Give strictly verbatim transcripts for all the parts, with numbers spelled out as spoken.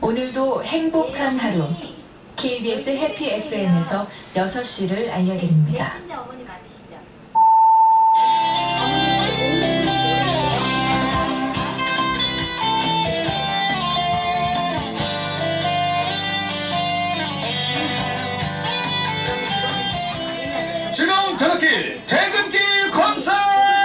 오늘도 행복한 하루 케이비에스 해피 에프엠에서 여섯 시를 알려드립니다. 진짜 어머니 맞으시죠? 즐거운 저녁길 퇴근길 콘서트!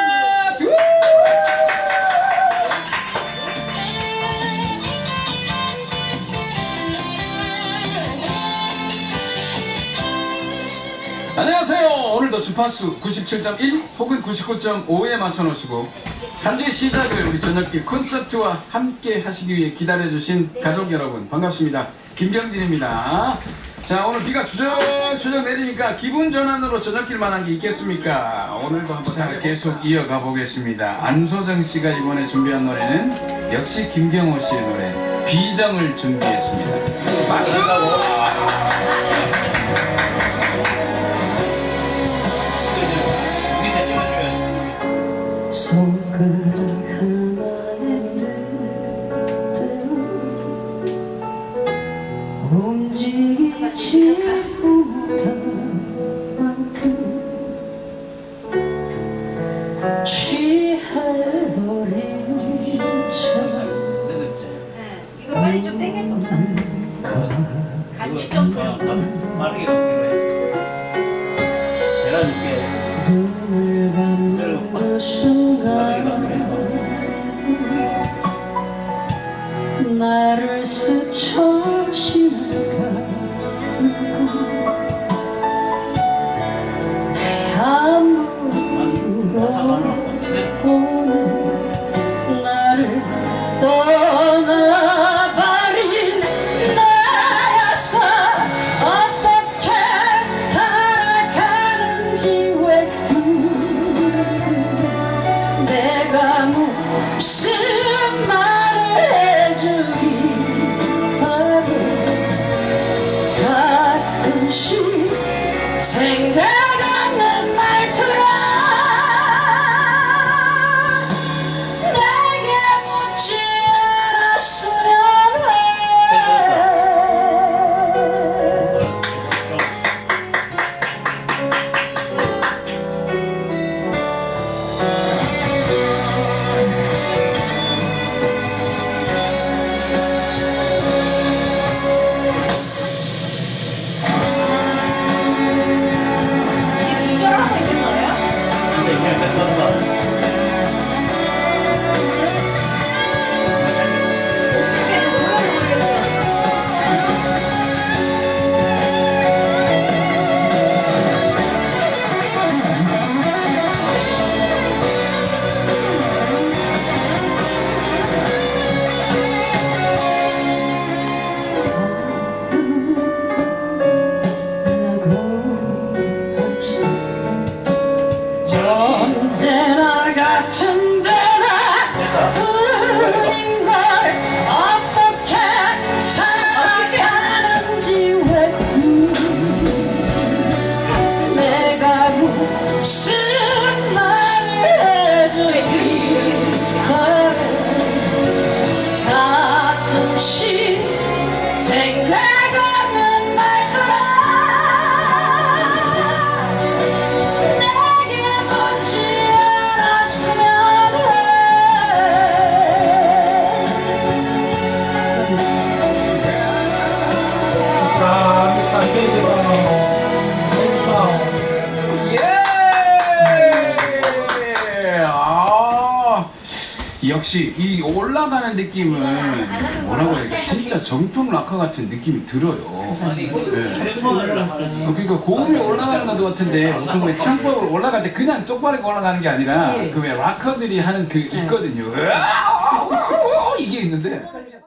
안녕하세요. 오늘도 주파수 구십칠 점 일 혹은 구십구 점 오에 맞춰놓으시고 한 주의 시작을 우리 저녁길 콘서트와 함께 하시기 위해 기다려주신 가족 여러분 반갑습니다. 김경진입니다. 자, 오늘 비가 주저주저 내리니까 기분 전환으로 저녁길만 한 게 있겠습니까? 오늘도 한번 계속 이어가 보겠습니다. 안소정 씨가 이번에 준비한 노래는 역시 김경호 씨의 노래 비정을 준비했습니다. 박수! 손가락 하나의 뜻대로 움직이지 못한 만큼 취해버린 척 네, 이거 빨리 좀 땡길 수 없나? 간지 좀 풀어. 빠르게 걷기로 해. 내려줄게. 눈을 감는 그 순간 나를 스쳐 지나가는 내 아무로 보는 나를 떠나버린 나여서 어떻게 살아가는지 왜 내가 무슨 말을 해주기 바래 가끔씩 생각하는 말투라 내게 묻지 않았으면 해 기절하고 있는 거예요? 어떻게 노래를 모르겠어요. 언제나 같은 데나 흐린 걸 어떻게 살아가는지 왜 내가 무슨 말을 해주기 바래 가끔씩 생각하는 말들아 내게 묻지 않았으면 싹, 싹 빼줘요. 예! 아, 역시 이 올라가는 느낌은 뭐라고 해야 돼? 진짜 정통 락커 같은 느낌이 들어요. 아니, 이것도 네. 헬머를 하는지. 어, 그러니까 고음이 올라가는 것도 같은데 보통 왜 창법을 올라갈 때 그냥 똑바르게 올라가는 게 아니라 그 왜 락커들이 하는 그 있거든요. 이게 있는데